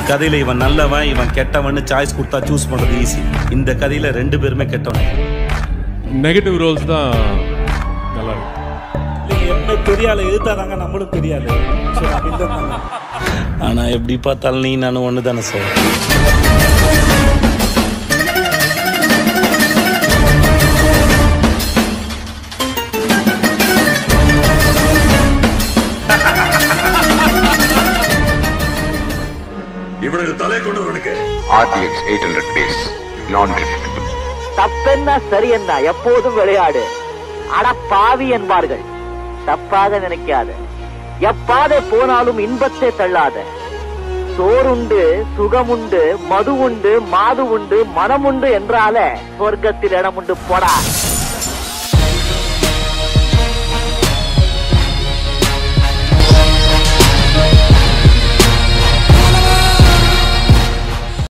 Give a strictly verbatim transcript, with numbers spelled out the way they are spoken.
கதையில இவன் நல்லவன் இவன் கெட்டவன் சாய்ஸ் கொடுத்தா சூஸ் பண்றது ஈஸி. இந்த கதையில ரெண்டு பேருமே கெட்டவன். நெகட்டிவ் ரோல்ஸ் தான் நல்லா இருக்கு. என்ன பெரிய ஆளு எதிர்த்தாதாங்க நம்மளும் பெரிய ஆளு. ஆனா எப்படி பார்த்தாலும் நீ நானும் ஒன்று தானே சார். இவனுக்கு தலை கொண்டு வருங்க. R D X eight hundred பேஸ் நான் ரிப்பீட்டபிள். தப்பென்ன சரி என்ன எப்போதும் விளையாடு. அட பாவி என்பார்கள், தப்பாக நினைக்காத. எப்பாதை போனாலும் இன்பத்தை தள்ளாத. சோறுண்டு சுகமுண்டு மது உண்டு மாது உண்டு மனமுண்டு என்றாலே சொர்க்கத்தில் இடமுண்டு போடா.